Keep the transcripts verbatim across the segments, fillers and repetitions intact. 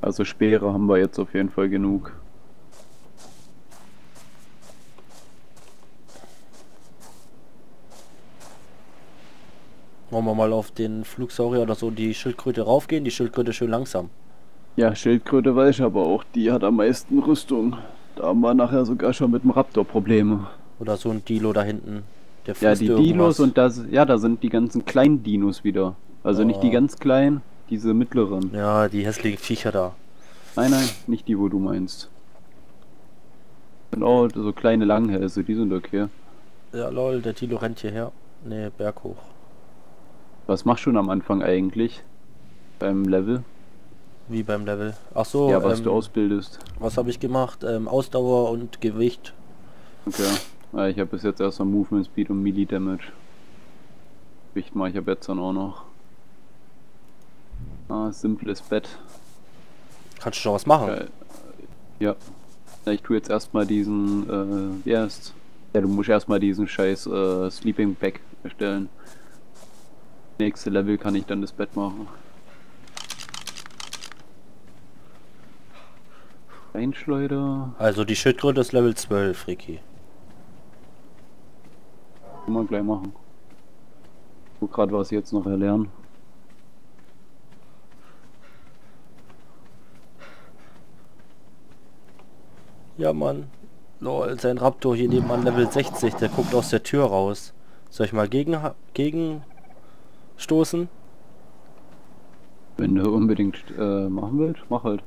Also Speere haben wir jetzt auf jeden Fall genug. Wollen wir mal auf den Flugsaurier oder so die Schildkröte raufgehen? Die Schildkröte schön langsam. Ja, Schildkröte weiß ich aber auch, die hat am meisten Rüstung. Da haben wir nachher sogar schon mit dem Raptor Probleme. Oder so ein Dilo da hinten. Der Ja, frisst die irgendwas. Dinos und das, ja, da sind die ganzen kleinen Dinos wieder. Also nicht die Oh. ganz kleinen, diese mittleren. Ja, die hässlichen Viecher da. Nein, nein, nicht die, wo du meinst. Genau, so kleine Langhälse, die sind okay. Ja, lol, der Dilo rennt hierher. Ne, Berg hoch. Was machst du denn am Anfang eigentlich? Beim Level? Wie beim Level. Ach so, Ja, was ähm, du ausbildest. was habe ich gemacht? Ähm, Ausdauer und Gewicht. Okay. Ja, ich habe bis jetzt erst mal Movement Speed und Melee Damage. Gewicht mache ich ab jetzt dann auch noch. Ah, simples Bett. Kannst du schon was machen? Geil. Ja. Ja, ich tue jetzt erstmal diesen, äh, wie heißt? Ja, du musst erstmal diesen scheiß äh, Sleeping Bag erstellen. Nächste Level kann ich dann das Bett machen. Einschleuder. Also die Schildkröte ist Level zwölf, Ricky. Kann man gleich machen. Wo gerade was jetzt noch erlernen. Ja, Mann. Lol, sein Raptor hier nebenan Level sechzig, der guckt aus der Tür raus. Soll ich mal gegen, gegen stoßen? Wenn du unbedingt äh, machen willst, mach halt.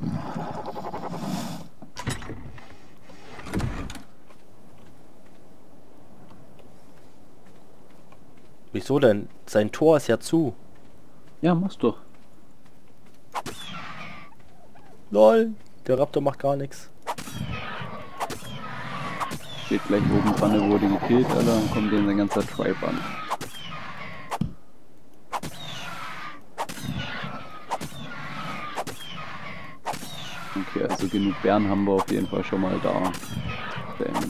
Wieso denn? Sein Tor ist ja zu. Ja, mach's doch. Lol, der Raptor macht gar nichts. Steht gleich oben dran, wo den gekillt, Alter, und kommt denen sein ganzer Tribe an. Okay, also genug Bären haben wir auf jeden Fall schon mal da. Bam.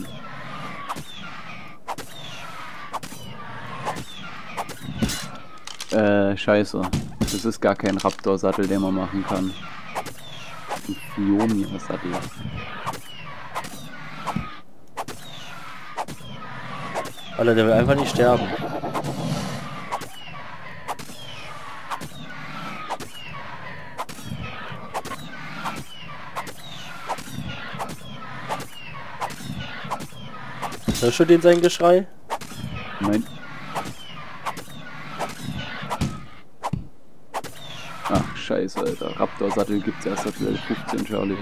Äh, scheiße. Das ist gar kein Raptor-Sattel, den man machen kann. Ein Fiomia-Sattel. Alter, der will einfach nicht sterben. Hörst du den sein Geschrei? Nein. Ach, scheiße, Alter. Raptor-Sattel gibt's erst seit Level fünfzehn, Charlie.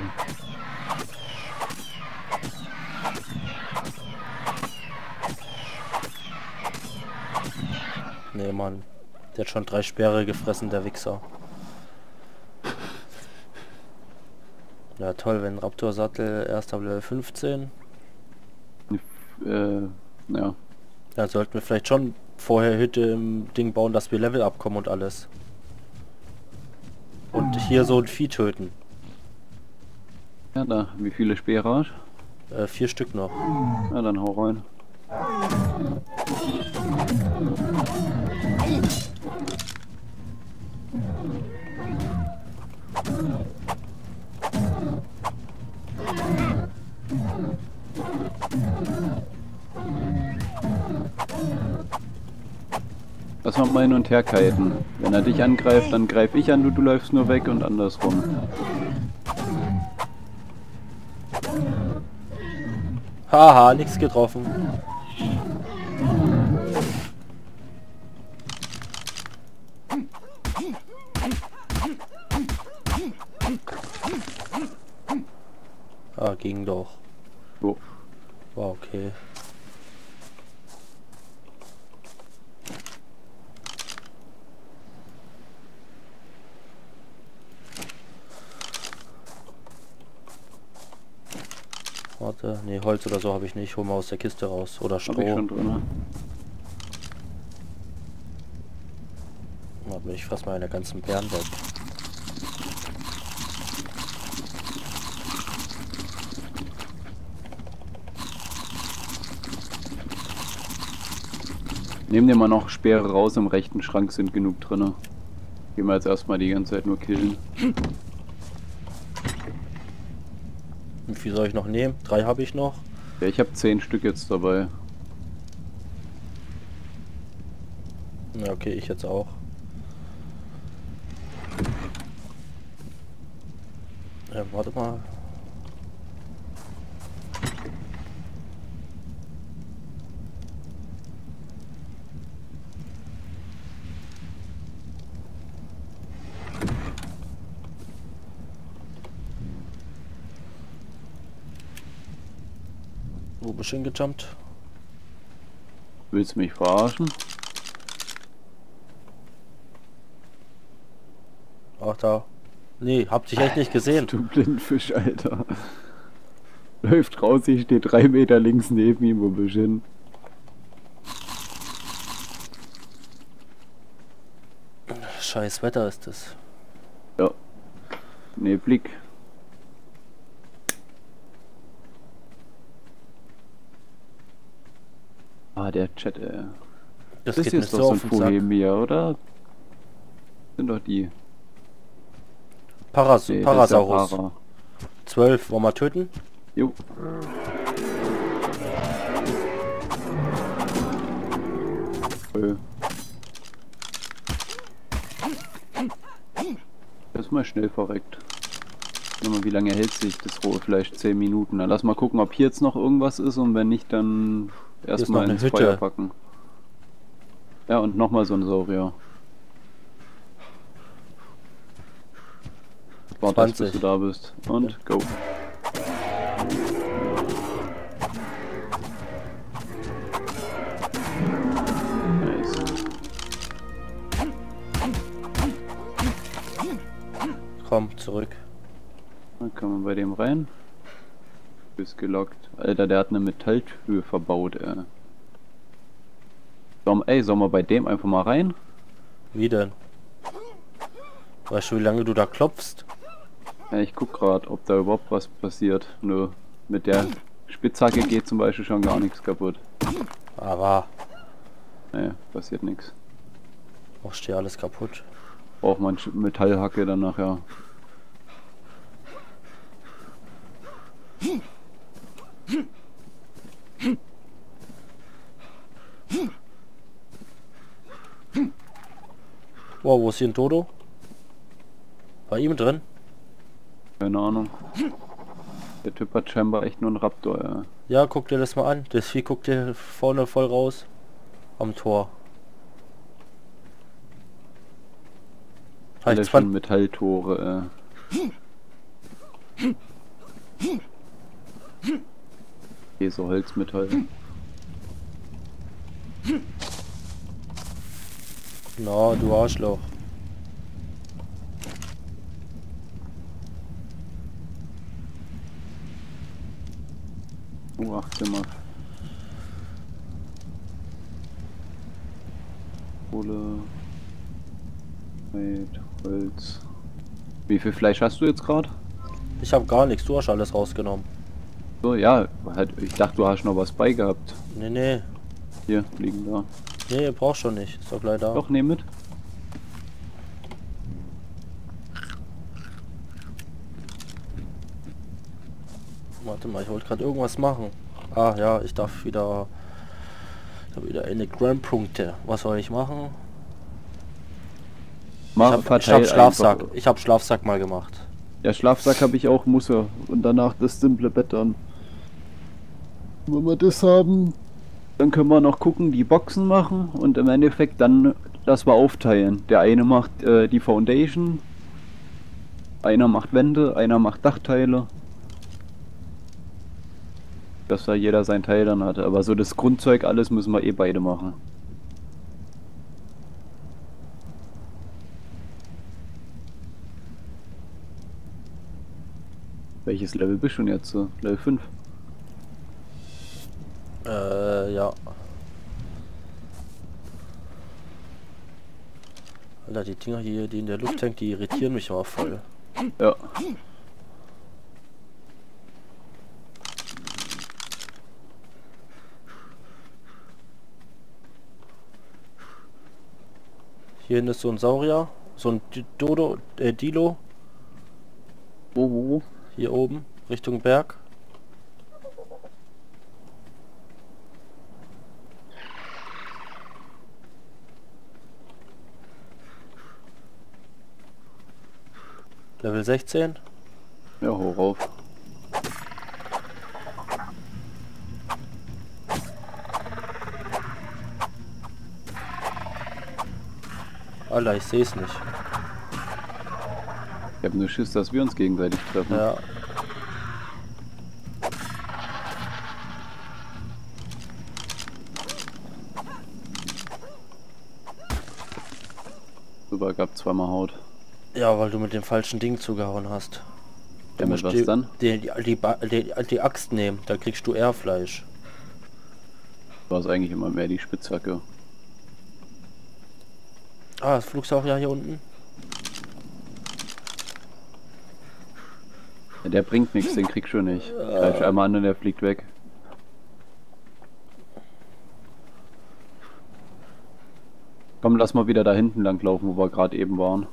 Nee, Mann. Der hat schon drei Speere gefressen, der Wichser. Ja, toll, wenn Raptor-Sattel erst ab Level fünfzehn. Äh, ja. Ja, sollten wir vielleicht schon vorher Hütte im Ding bauen, dass wir Level abkommen und alles. Und hier so ein Vieh töten. Ja, da. Wie viele Speere hast du? Äh, vier Stück noch. Ja, dann hau rein. Lass mal hin und her kiten. Wenn er dich angreift, dann greif ich an, du, du läufst nur weg und andersrum. Haha, nichts getroffen. Ah, ging doch. So. War okay. Warte, nee, Holz oder so habe ich nicht. Hol mal aus der Kiste raus. Oder Stroh. Hab ich schon drin. Warte, ich fress mal meine ganzen Beeren weg. Nehmen dir mal noch Speere raus, im rechten Schrank sind genug drin. Gehen wir jetzt erstmal die ganze Zeit nur killen. viel soll ich noch nehmen? Drei habe ich noch. Ja, ich habe zehn Stück jetzt dabei. Ja, okay, ich jetzt auch. Ja, warte mal. Wo bist du hingejumpt? Willst du mich verarschen? Ach da. Nee, hab dich echt nicht gesehen. Du Blindfisch, Alter. Läuft raus, ich stehe drei Meter links neben ihm, wo bist du hin? Scheiß Wetter ist es. Ja. Nee, Blick. Ah, der Chat, ey. Das, Das geht hier mir ist doch so so ein auf den Sack. Fohemia, oder? Sind doch die. Paras Nee, das ist ja Parasaurus. Para. zwölf, wollen wir töten? Jo. Äh. Das ist mal schnell verreckt. Warte mal, wie lange hält sich das rohe Fleisch? zehn Minuten. Dann lass mal gucken, ob hier jetzt noch irgendwas ist und wenn nicht, dann erstmal noch eine ins Hütte. Feuer packen. Ja, und nochmal so ein Saurier. Warte, bis zwanzig. du da bist. Und Ja. go. Nice. Komm, zurück. Dann kann man bei dem rein. Du bist gelockt. Alter, der hat eine Metalltür verbaut, ey. Sollen, ey, sollen wir bei dem einfach mal rein? Wie denn? Weißt du, wie lange du da klopfst? Ja, ich guck grad, ob da überhaupt was passiert. Nö. Mit der Spitzhacke geht zum Beispiel schon gar nichts kaputt. Aber Nee, passiert nichts. auch steht alles kaputt. Braucht man Sch- Metallhacke dann nachher. Wow, wo ist hier ein Dodo? Bei ihm drin? Keine Ahnung. Der Typ hat scheinbar echt nur einen Raptor, ja. Ja, guck dir das mal an. Das Vieh guckt dir vorne voll raus. Am Tor. Alle Vielleicht schon zwanzig. Metalltore, äh. Hier so Holzmetall. Na, du Arschloch. Oh, achtzehn Mal. Kohle. Mit Holz. Wie viel Fleisch hast du jetzt gerade? Ich habe gar nichts. Du hast alles rausgenommen. So, ja, halt, ich dachte, du hast noch was bei gehabt. Nee, nee. Hier, liegen da. Nee, ihr braucht schon nicht. Ist doch gleich da. Doch, nehm mit. Warte mal, ich wollte gerade irgendwas machen. Ah ja, ich darf wieder... Ich habe wieder eine Gramm-Punkte. Was soll ich machen? Mach, Ich habe verteil hab Schlafsack. einfach. Ich habe Schlafsack mal gemacht. Ja, Schlafsack habe ich auch, muss er. Und danach das simple Bett dann. Wenn wir das haben, dann können wir noch gucken, die Boxen machen und im Endeffekt dann das wir aufteilen. Der eine macht äh, die Foundation, einer macht Wände, einer macht Dachteile. Dass da jeder sein Teil dann hat. Aber so das Grundzeug alles müssen wir eh beide machen. Welches Level bist du denn jetzt? so? Level fünf? Äh, ja. Alter, die Dinger hier, die in der Luft hängen, die irritieren mich aber voll. Ja. Hier hinten ist so ein Saurier. So ein D- Dodo, äh, Dilo. Wo, wo, wo? Hier oben, Richtung Berg. Level sechzehn? Ja, hoch rauf. Alter, ich sehe es nicht. Ich habe nur Schiss, dass wir uns gegenseitig treffen. Ja. Super, gab zweimal Haut. Ja, weil du mit dem falschen Ding zugehauen hast. Ja, mit was die, dann? Die, die, die, Ba- die, die Axt nehmen, da kriegst du eher Fleisch. War es eigentlich immer mehr die Spitzhacke. Ah, das Flugsaurier ja hier unten. Ja, der bringt nichts, den kriegst du nicht. Greifst einmal an und der fliegt weg. Komm, lass mal wieder da hinten lang laufen, wo wir gerade eben waren.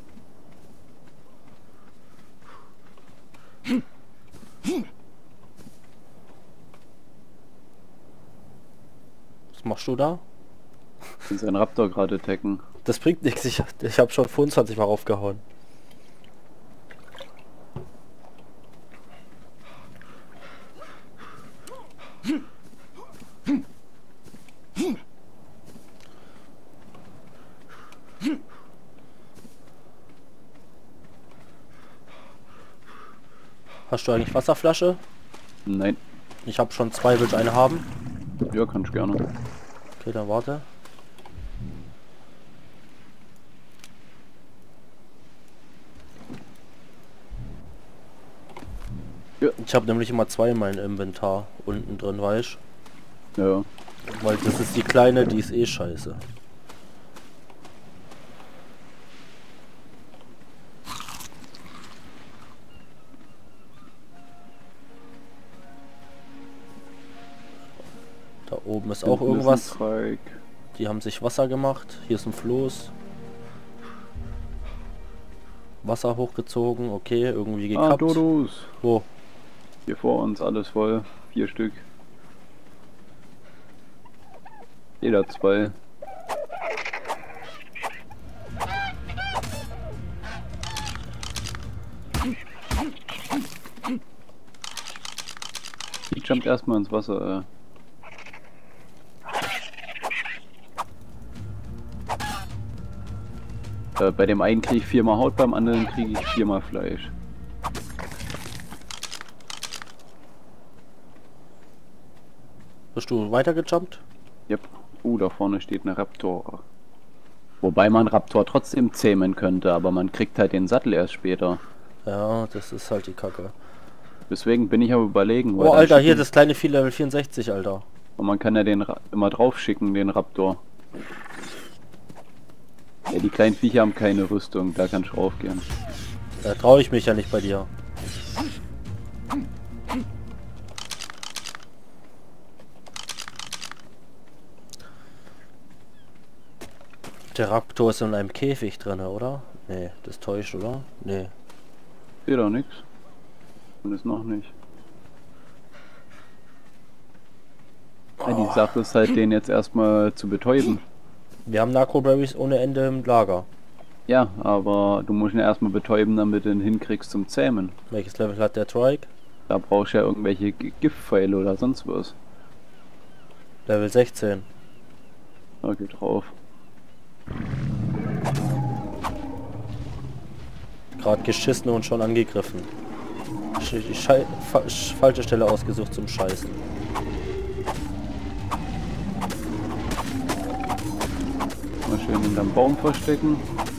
Was machst du da? Den sein Raptor gerade attacken. Das bringt nichts, ich, ich habe schon fünfundzwanzig Mal raufgehauen. Hast du eigentlich Wasserflasche? Nein. Ich habe schon zwei, willst du eine haben? Ja, kann ich gerne. Okay, dann warte. Ja. Ich habe nämlich immer zwei in meinem Inventar unten drin, weißt Ja. du? Weil das ist die kleine, die ist eh scheiße. Da oben ist auch irgendwas. Die haben sich Wasser gemacht. Hier ist ein Floß. Wasser hochgezogen. Okay, irgendwie Ah, gekappt. Dodos. Wo? Hier vor uns alles voll. Vier Stück. Jeder zwei. Die jumpt erstmal ins Wasser. Äh. Äh, bei dem einen kriege ich viermal Haut, beim anderen kriege ich viermal Fleisch. Bist du weitergejumpt? Yep. Uh, da vorne steht ein Raptor. Wobei man Raptor trotzdem zähmen könnte, aber man kriegt halt den Sattel erst später. Ja, das ist halt die Kacke. Deswegen bin ich aber überlegen. Oh, Alter, hier das kleine Vieh Level vierundsechzig, Alter. Und man kann ja den Ra immer drauf schicken, den Raptor. Ja, die kleinen Viecher haben keine Rüstung, da kann ich raufgehen. Da traue ich mich ja nicht bei dir. Der Raptor ist in einem Käfig drin, oder? Nee, das täuscht, oder? Nee. Geht doch nix. Und ist noch nicht. Ja, die Sache ist halt, den jetzt erstmal zu betäuben. Wir haben Narcoberries ohne Ende im Lager. Ja, aber du musst ihn erstmal betäuben, damit du ihn hinkriegst zum Zähmen. Welches Level hat der Trike? Da brauchst du ja irgendwelche G- Giftpfeile oder sonst was. Level sechzehn. Da geht drauf. Gerade geschissen und schon angegriffen. Sch- Die Schei fa falsche Stelle ausgesucht zum Scheißen. Mal schön hinterm Baum verstecken.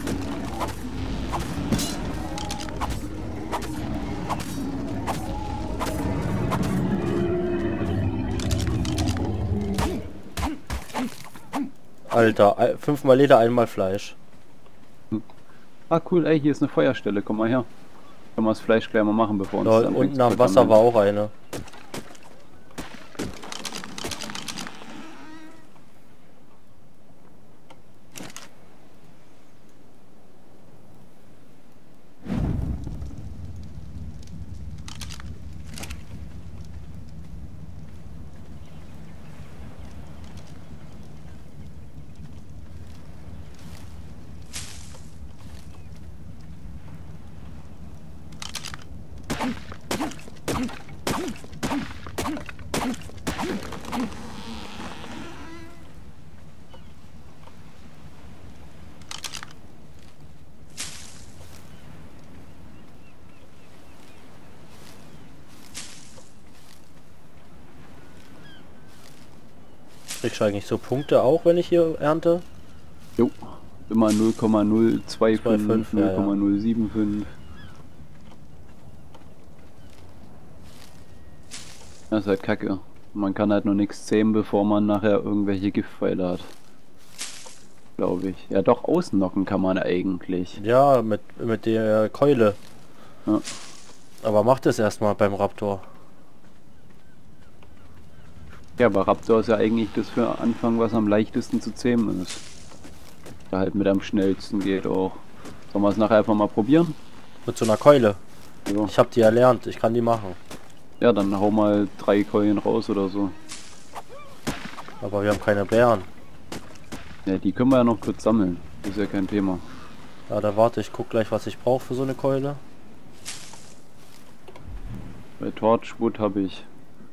Alter, ein- fünfmal Leder, einmal Fleisch. Ah cool, ey, hier ist eine Feuerstelle, komm mal her. Können wir das Fleisch gleich mal machen, bevor uns Da das anfängt unten zu am Wasser vergammeln. war auch eine. Kriegst du eigentlich so Punkte auch, wenn ich hier ernte? Jo, immer null Komma null zwei fünf, fünf, null ja, Komma null sieben fünf. Das ist halt kacke. Man kann halt noch nichts zähmen, bevor man nachher irgendwelche Giftpfeile hat. Glaube ich. Ja doch, ausnocken kann man eigentlich. Ja, mit, mit der Keule. Ja. Aber mach das erstmal beim Raptor. Ja, aber Raptor ist ja eigentlich das für Anfang, was am leichtesten zu zähmen ist. Da halt mit am schnellsten geht auch. Sollen wir es nachher einfach mal probieren? Mit so einer Keule. Ja. Ich habe die erlernt, ich kann die machen. Ja, dann hau mal drei Keulen raus oder so. Aber wir haben keine Bären. Ja, die können wir ja noch kurz sammeln. Das ist ja kein Thema. Ja, da warte, ich guck gleich, was ich brauche für so eine Keule. Bei Torchwood habe ich.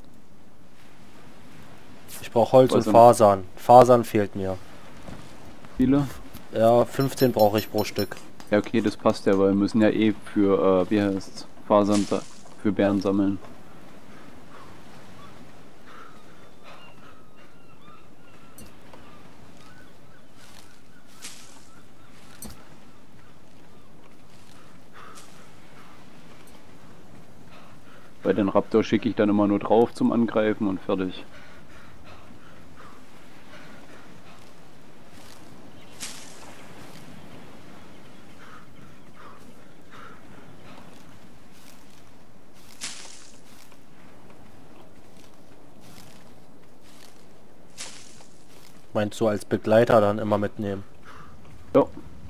Ich brauche Holz Was und denn? Fasern. Fasern fehlt mir. Viele? Ja, fünfzehn brauche ich pro Stück. Ja, okay, das passt ja, weil wir müssen ja eh für, äh, wie heißt's, Fasern sa- für Bären sammeln. Bei den Raptor schicke ich dann immer nur drauf zum Angreifen und fertig. Meinst du als Begleiter dann immer mitnehmen? Ja.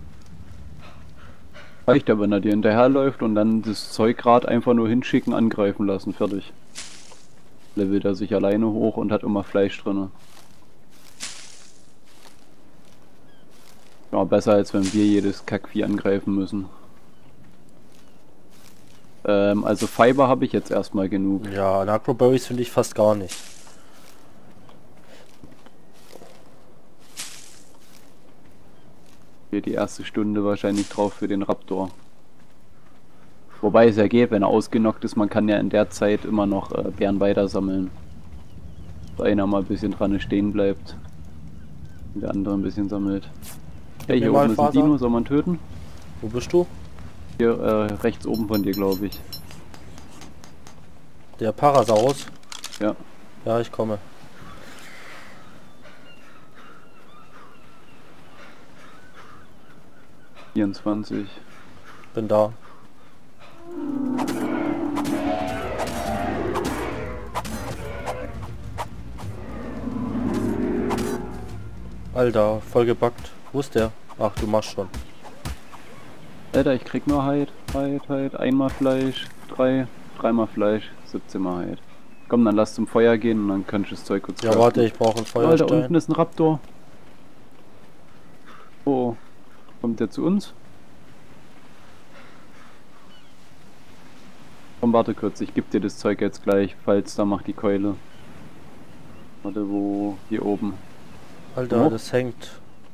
Reicht ja, wenn er dir hinterherläuft und dann das Zeugrad einfach nur hinschicken, angreifen lassen, fertig. Levelt er sich alleine hoch und hat immer Fleisch drin. Ja, besser als wenn wir jedes Kackvieh angreifen müssen. Ähm, also Fiber habe ich jetzt erstmal genug. Ja, Necroberries finde ich fast gar nicht. Hier die erste Stunde wahrscheinlich drauf für den Raptor. Wobei es ja geht, wenn er ausgenockt ist, man kann ja in der Zeit immer noch äh, Bären weiter sammeln. Dass einer mal ein bisschen dran stehen bleibt. Und der andere ein bisschen sammelt. Ja, hier mir mal oben ist ein Faser. Dino, soll man töten? Wo bist du? Hier äh, rechts oben von dir, glaube ich. Der Parasaurus? Ja. Ja, ich komme. vierundzwanzig. Bin da. Alter, voll gebackt. Wo ist der? Ach, du machst schon. Alter, ich krieg nur Hide, Hide, Hide. Einmal Fleisch, drei, dreimal Fleisch, siebzehn Mal Hide. Komm, dann lass zum Feuer gehen und dann kannst du das Zeug kurz Ja, craften. warte, ich brauche einen Alter, unten Feuerstein. ist ein Raptor. Oh, kommt der zu uns? Komm, warte kurz, ich geb dir das Zeug jetzt gleich, falls da macht die Keule. Warte, wo? Hier oben. Alter, Oh. das hängt.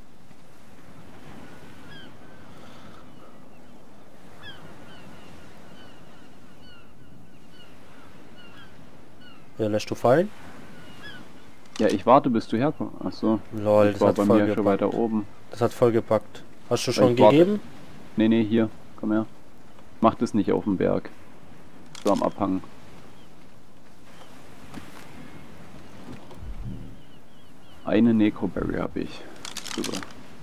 Ja, lässt du fallen? Ja, ich warte, bis du herkommst. Achso, Lol, ich das war hat bei voll mir schon gepackt. weiter oben. Das hat voll gepackt. Hast du schon Ich warte. gegeben? Nee, nee, hier, komm her. Mach das nicht auf dem Berg. So am Abhang. Eine Necroberry habe ich. Super.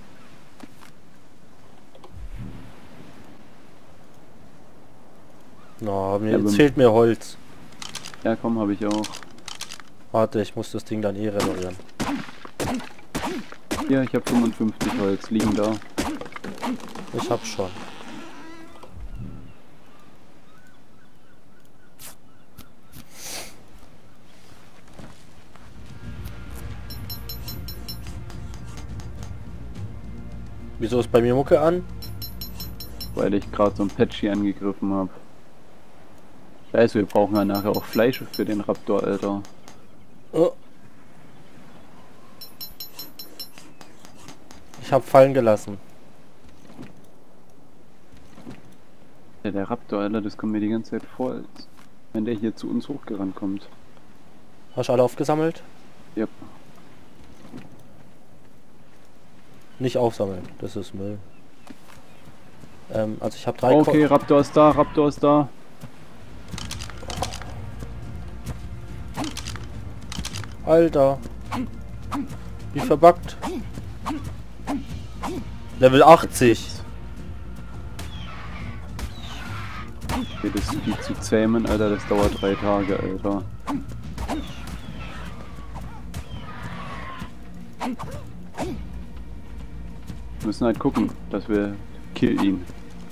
Na, mir Ja, jetzt aber- fehlt mir Holz. Ja, komm, habe ich auch. Warte, ich muss das Ding dann eh renovieren. Hier, ich habe fünfundfünfzig Holz liegen da. Ich hab's schon. Wieso ist bei mir Mucke an? Weil ich gerade so ein Patchy angegriffen habe. Scheiße, wir brauchen ja nachher auch Fleisch für den Raptor, Alter. Oh. Ich hab fallen gelassen. Ja, der Raptor, Alter, das kommt mir die ganze Zeit vor, als wenn der hier zu uns hochgerannt kommt. Hast du alle aufgesammelt? Ja. Nicht aufsammeln, das ist Müll. Ähm, also ich habe drei... Okay, Ko Raptor ist da, Raptor ist da. Alter. Wie verbuggt. Level achtzig. Okay, das ist viel zu zähmen, Alter, das dauert drei Tage, Alter. Wir müssen halt gucken, dass wir kill ihn.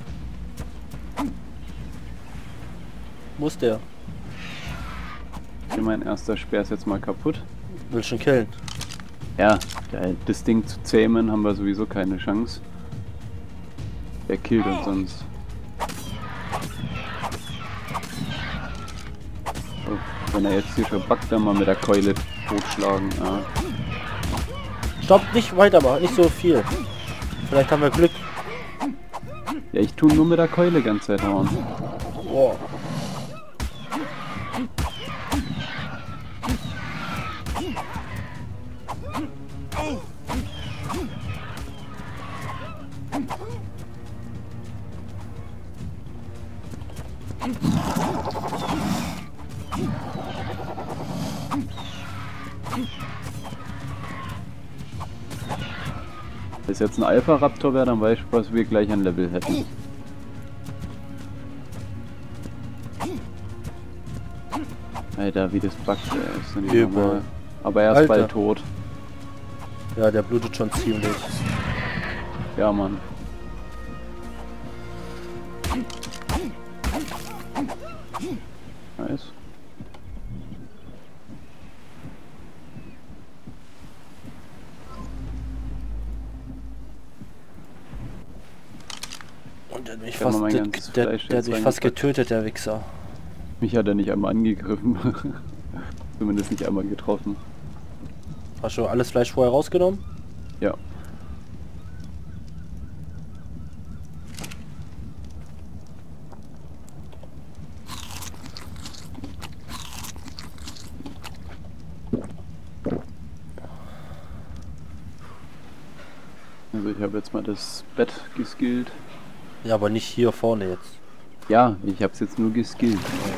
Muss der. Okay, mein erster Speer ist jetzt mal kaputt. Will schon killen. Ja, das Ding zu zähmen haben wir sowieso keine Chance. Der killt uns sonst. Oh, wenn er jetzt hier schon backt, dann mal mit der Keule totschlagen. Ja. Stopp, nicht weitermachen, nicht so viel. Vielleicht haben wir Glück. Ja, ich tue nur mit der Keule die ganze Zeit hauen. Boah. Wenn es jetzt ein Alpha-Raptor wäre, dann weiß ich, was wir gleich an Level hätten. Alter, wie das backt, ey. Ist ja nicht normal. Aber er ist Alter. bald tot. Ja, der blutet schon ziemlich. Ja, Mann. Nice. Und der hat mich Kann fast, man mein der, ganzes der, Fleisch der hat jetzt mich fast reingepackt. getötet, der Wichser. Mich hat er nicht einmal angegriffen. Zumindest nicht einmal getroffen. Hast du alles Fleisch vorher rausgenommen? Ja. Also ich habe jetzt mal das Bett geskillt. Ja, aber nicht hier vorne jetzt. Ja, ich habe es jetzt nur geskillt.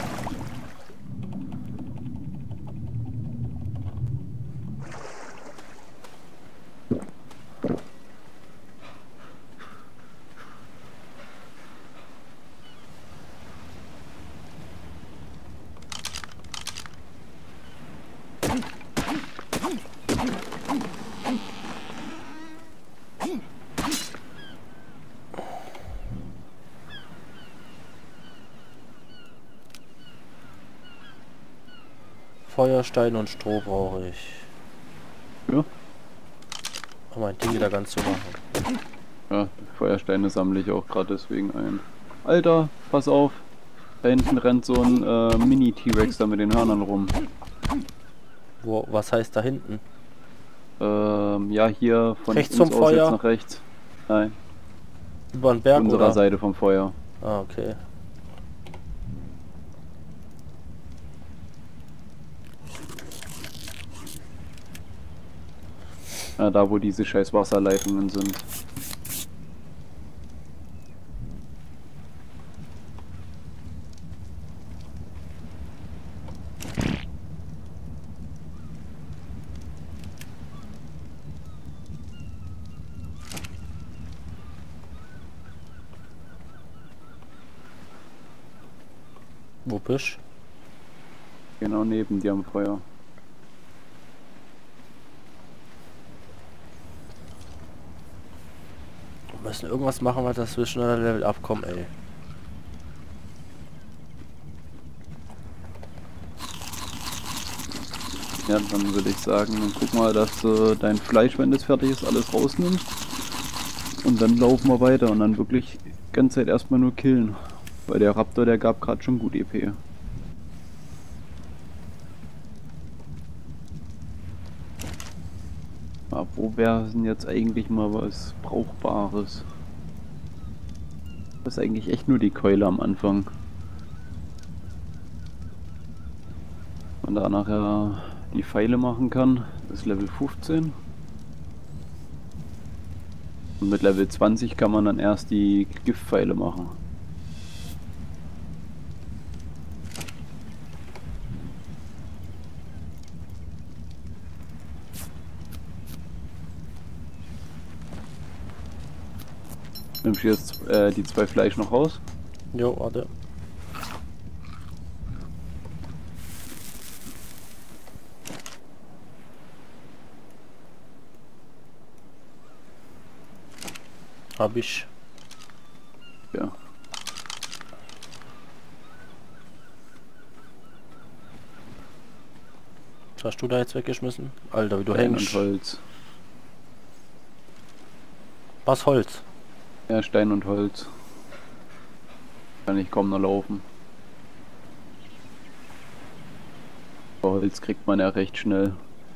Feuerstein und Stroh brauche ich. Ja. Um mein Ding wieder ganz zu machen. Ja, Feuersteine sammle ich auch gerade deswegen ein. Alter, pass auf. Da hinten rennt so ein äh, Mini-T-Rex da mit den Hörnern rum. Wo, was heißt da hinten? Ähm, ja, hier von Rechts uns zum aus Feuer? jetzt nach rechts. Nein, Über den Berg unserer oder? Seite vom Feuer. Ah, okay. Ja, da wo diese scheiß Wasserleitungen sind. Wo bist Genau neben dir am Feuer. Wir müssen irgendwas machen, weil das wir schneller Level abkommen, ey. Ja, dann würde ich sagen, dann guck mal, dass du dein Fleisch, wenn das fertig ist, alles rausnimmst. Und dann laufen wir weiter und dann wirklich die ganze Zeit erstmal nur killen. Weil der Raptor, der gab gerade schon gut E P. Ja, wo wäre denn jetzt eigentlich mal was Brauchbares? Das ist eigentlich echt nur die Keule am Anfang. Man da nachher die Pfeile machen kann, das ist Level fünfzehn. Und mit Level zwanzig kann man dann erst die Giftpfeile machen. Nimmst du jetzt äh, die zwei Fleisch noch raus? Jo, warte. Hab ich. Ja. Was hast du da jetzt weggeschmissen? Alter, wie du Stein hängst. und Holz. Was, Holz? Ja, Stein und Holz. Kann ich kaum noch laufen. Aber Holz kriegt man ja recht schnell.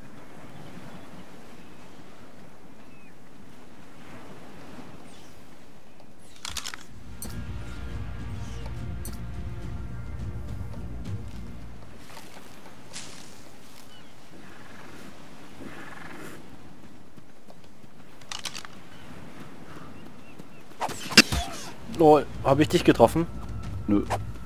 Oh, habe ich dich getroffen? Nö.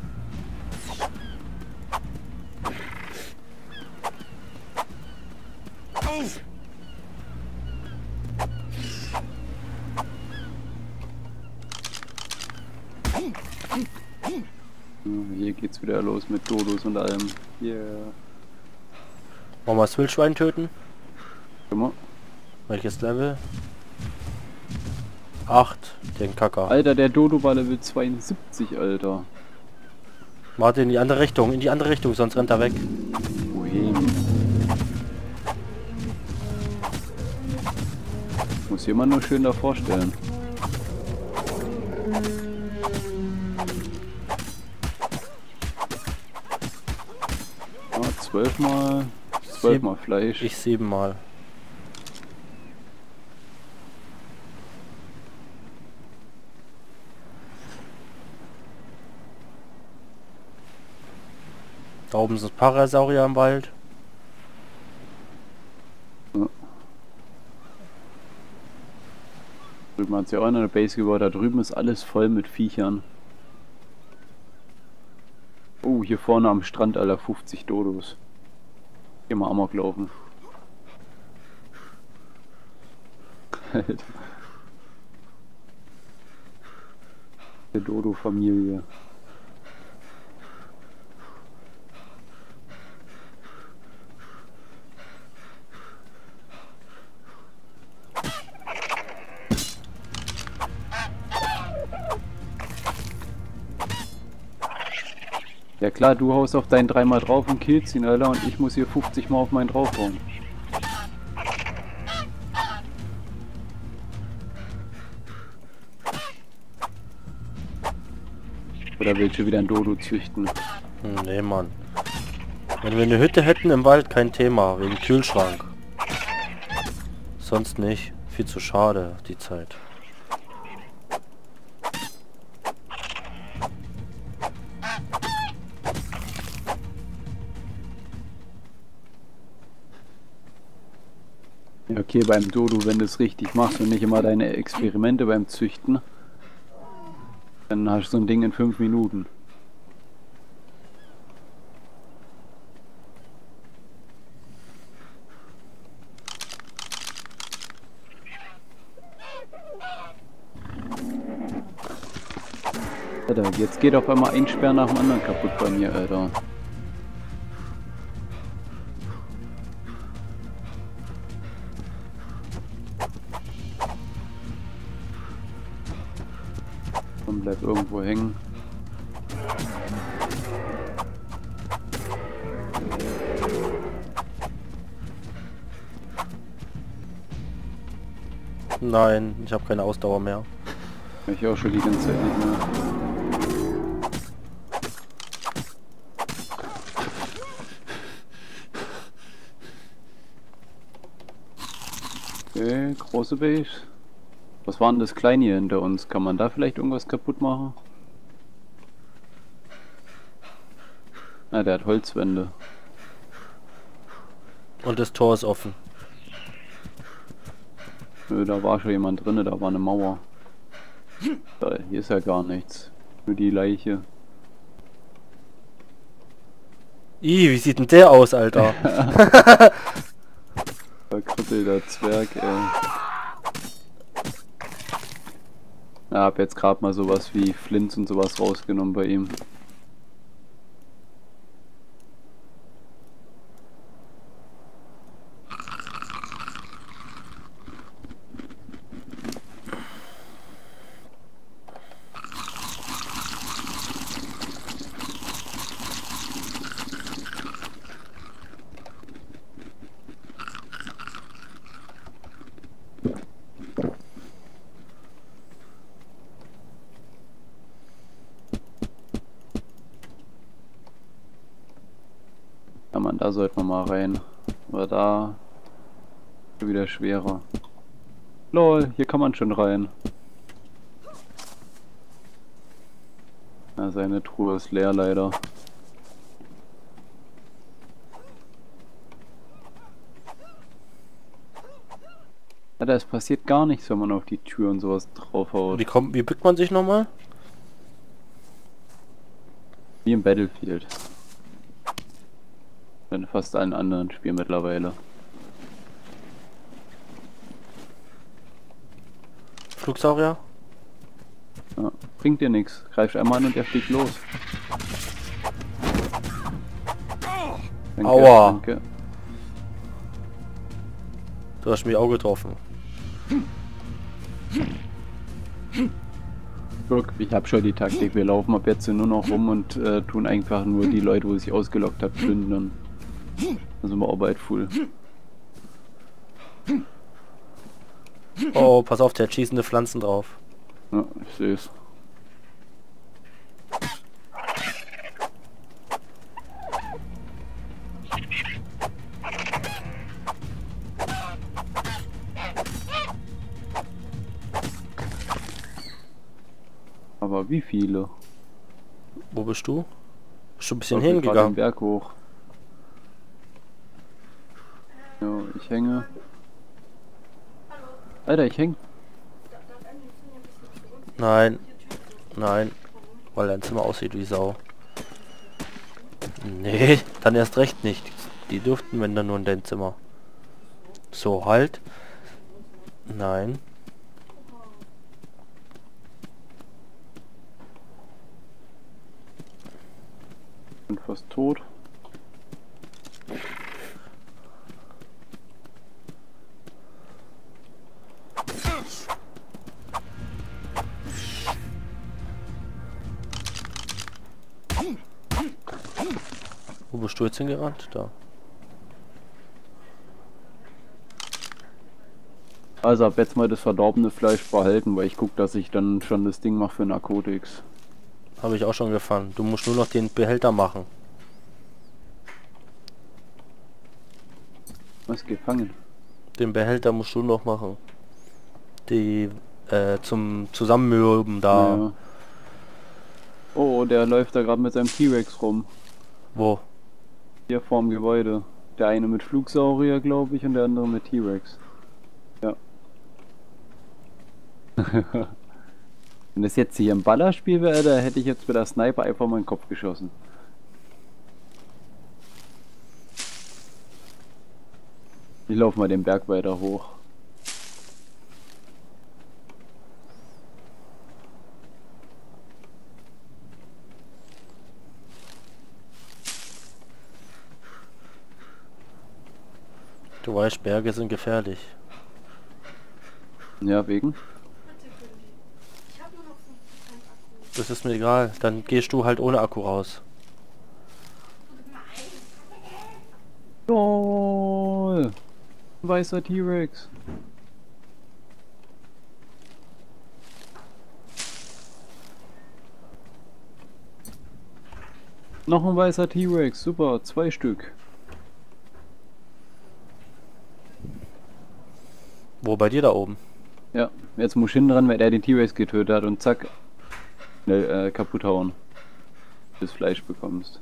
Hier geht's wieder los mit Dodos und allem. Yeah. Wollen wir das Wildschwein töten? Guck mal. Welches Level? acht, den Kacker. Alter, der Dodo war Level zweiundsiebzig, Alter. Warte, in die andere Richtung, in die andere Richtung, sonst rennt er weg. Wohin? Muss jemand nur schön davor stellen. Ja, zwölfmal, zwölfmal Fleisch. Ich siebenmal. Da oben sind Parasaurier im Wald. Ja. Drüben hat sie auch eine Base gebaut. Da drüben ist alles voll mit Viechern. Oh, hier vorne am Strand, Alter, fünfzig Dodos. Geh mal Amok laufen. Alter. Die Dodo-Familie. Ja klar, du haust auf deinen dreimal drauf und killst ihn, Alter, und ich muss hier fünfzig Mal auf meinen draufhauen. Oder willst du wieder ein Dodo züchten? Hm, nee, Mann. Wenn wir eine Hütte hätten im Wald, kein Thema, wegen Kühlschrank. Sonst nicht. Viel zu schade, die Zeit. Ja, okay, beim Dodo, wenn du es richtig machst und nicht immer deine Experimente beim Züchten, dann hast du so ein Ding in fünf Minuten. Alter, jetzt geht auf einmal ein Sperr nach dem anderen kaputt bei mir, Alter. Und bleib irgendwo hängen. Nein, ich habe keine Ausdauer mehr. Ich auch schon die ganze Zeit nicht mehr. Okay, große Base. Was war denn das Kleine hier hinter uns? Kann man da vielleicht irgendwas kaputt machen? Ah, der hat Holzwände. Und das Tor ist offen. Nö, da war schon jemand drin, da war eine Mauer. Da, hier ist ja gar nichts. Nur die Leiche. Ih, wie sieht denn der aus, Alter? Verkrüppelter Zwerg, ey. Ja, hab jetzt gerade mal sowas wie Flints und sowas rausgenommen bei ihm. Ja man, da sollte man mal rein. Aber da schon wieder schwerer. Lol, hier kann man schon rein. Ja, seine Truhe ist leer leider. Ja, da passiert gar nichts, wenn man auf die Tür und sowas draufhaut. Wie kommt, wie bückt man sich nochmal? Wie im Battlefield. In fast allen anderen Spielen mittlerweile. Flugsaurier? Ja, bringt dir nichts. Greifst einmal an und der fliegt los. Danke, Aua! danke. Du hast mich auch getroffen. Guck, ich hab schon die Taktik. Wir laufen ab jetzt nur noch rum und äh, tun einfach nur die Leute, wo sich ausgelockt haben, plündern. Da sind wir auch bald full. Oh, pass auf, der hat schießende Pflanzen drauf. Ja, ich seh's. Aber wie viele? Wo bist du? Bist du ein bisschen Ich bin gerade den hingegangen? Berg hoch. Ja, ich hänge. Alter, ich häng. Nein. Nein. Weil dein Zimmer aussieht wie Sau. Nee, dann erst recht nicht. Die dürften, wenn dann nur in dein Zimmer. So, halt. Nein. Bin fast tot. Wo bist du jetzt hingerannt? Da. Also ab jetzt mal das verdorbene Fleisch behalten, weil ich guck, dass ich dann schon das Ding mache für Narkotics. Habe ich auch schon gefahren. Du musst nur noch den Behälter machen. Was gefangen? Den Behälter musst du noch machen. Die äh, zum Zusammenmürben da. Ja. Oh, der läuft da gerade mit seinem T-Rex rum. Wo? Hier vorm Gebäude. Der eine mit Flugsaurier, glaube ich, und der andere mit T-Rex. Ja. Wenn das jetzt hier ein Ballerspiel wäre, da hätte ich jetzt mit der Sniper einfach meinen Kopf geschossen. Ich laufe mal den Berg weiter hoch. Du weißt, Berge sind gefährlich. Ja, wegen? Das ist mir egal. Dann gehst du halt ohne Akku raus. Lol. Weißer T-Rex. Noch ein weißer T-Rex. Super, zwei Stück. Wo, bei dir da oben? Ja, jetzt muss ich hinrennen, weil er den T-Rex getötet hat und zack, schnell äh, kaputt hauen. Bis Fleisch bekommst.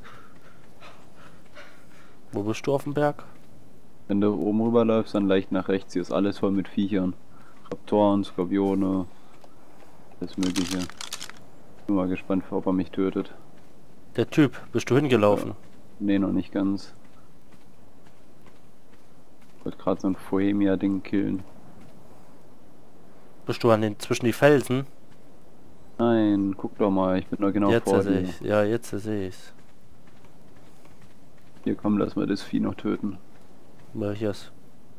Wo bist du auf dem Berg? Wenn du oben rüberläufst, dann leicht nach rechts. Hier ist alles voll mit Viechern. Raptoren, Skorpione, alles mögliche. Bin mal gespannt, ob er mich tötet. Der Typ, bist du hingelaufen? Ja. Nee, noch nicht ganz. Ich wollte gerade so ein Fohemia-Ding killen. Bist du an den zwischen die Felsen? Nein, guck doch mal, ich bin noch genau Jetzt vor sehe dir. ich. Ja, jetzt sehe ich's. Hier komm, lass mal das Vieh noch töten. Welches?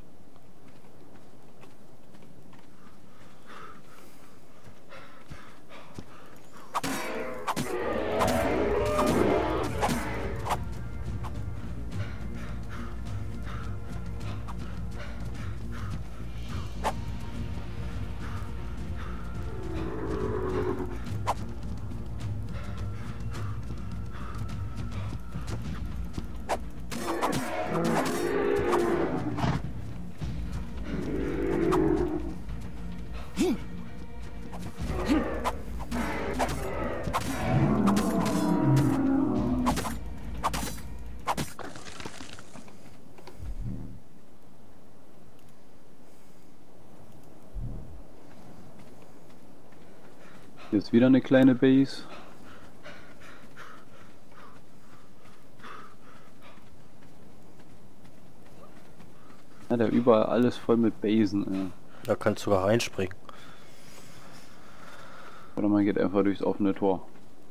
Hier ist wieder eine kleine Base. Ja, da überall alles voll mit Basen, ey. Da kannst du sogar reinspringen. Oder man geht einfach durchs offene Tor.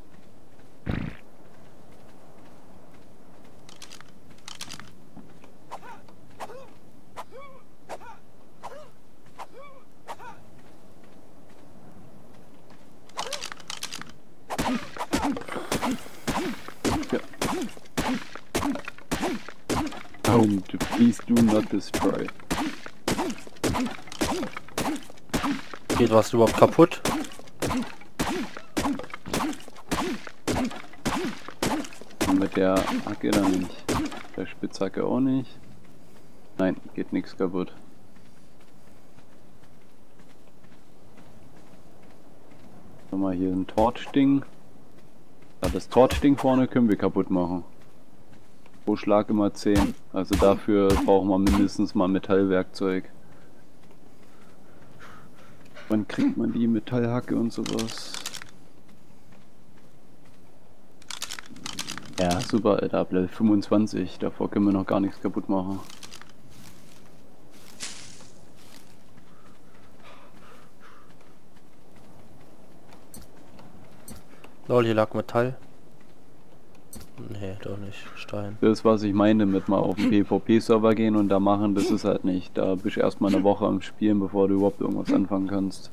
Don't, please do not destroy. Geht was überhaupt kaputt? Mit der Hacke dann nicht. Der Spitzhacke auch nicht. Nein, geht nichts kaputt. Mal hier ein Torchding. Ja, das Torchding vorne können wir kaputt machen. Pro Schlag immer zehn. Also dafür brauchen wir mindestens mal Metallwerkzeug. Wann kriegt man die Metallhacke und sowas? Ja, super, Alter, ab Level fünfundzwanzig. Davor können wir noch gar nichts kaputt machen. Lol, hier lag Metall. Nee, doch nicht. Stein. Das, was ich meine mit mal auf den PvP-Server gehen und da machen, das ist halt nicht. Da bist du erstmal eine Woche am Spielen, bevor du überhaupt irgendwas anfangen kannst.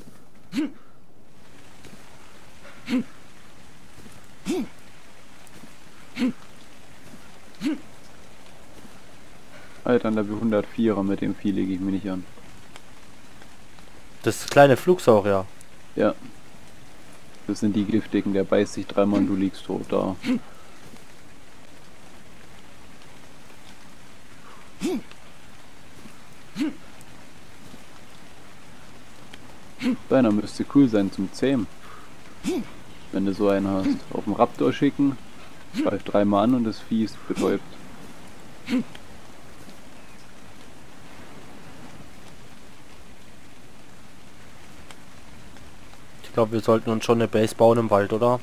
Alter, an Level hundertvierer mit dem Vieh lege ich mich nicht an. Das kleine Flugsaurier. Ja. Das sind die giftigen, der beißt dich dreimal und du liegst tot da. Deiner müsste cool sein zum Zähmen. Wenn du so einen hast. Auf den Raptor schicken, greift dreimal an und das Vieh ist betäubt. Ich glaube, wir sollten uns schon eine Base bauen im Wald, oder?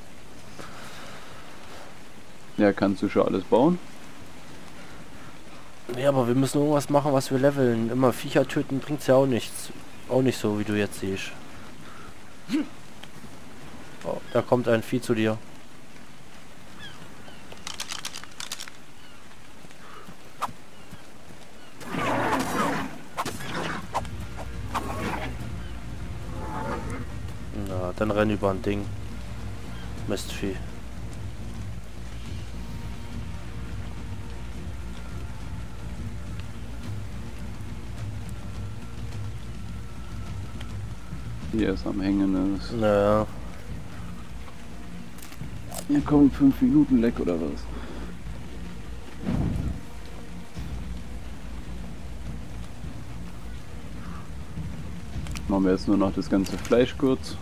Ja, kannst du schon alles bauen? Nee, aber wir müssen irgendwas machen, was wir leveln. Immer Viecher töten bringt's ja auch nichts. Auch nicht so, wie du jetzt siehst. Oh, da kommt ein Vieh zu dir. Na, dann renn über ein Ding. Mistvieh. Hier ist am Hängen ist. Naja. Hier kommen fünf Minuten Leck oder was? Machen wir jetzt nur noch das ganze Fleisch kurz.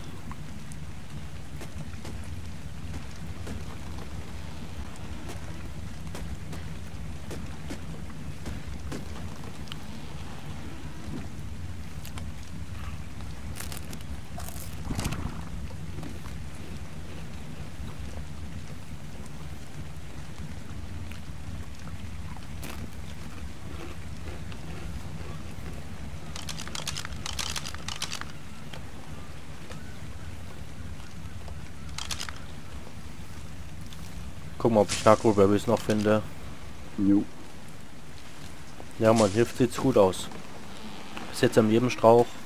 Gucken wir, ob ich Narco-Berries noch finde. Jo. Ja, man, hilft sieht's gut aus. Ist jetzt am Nebenstrauch.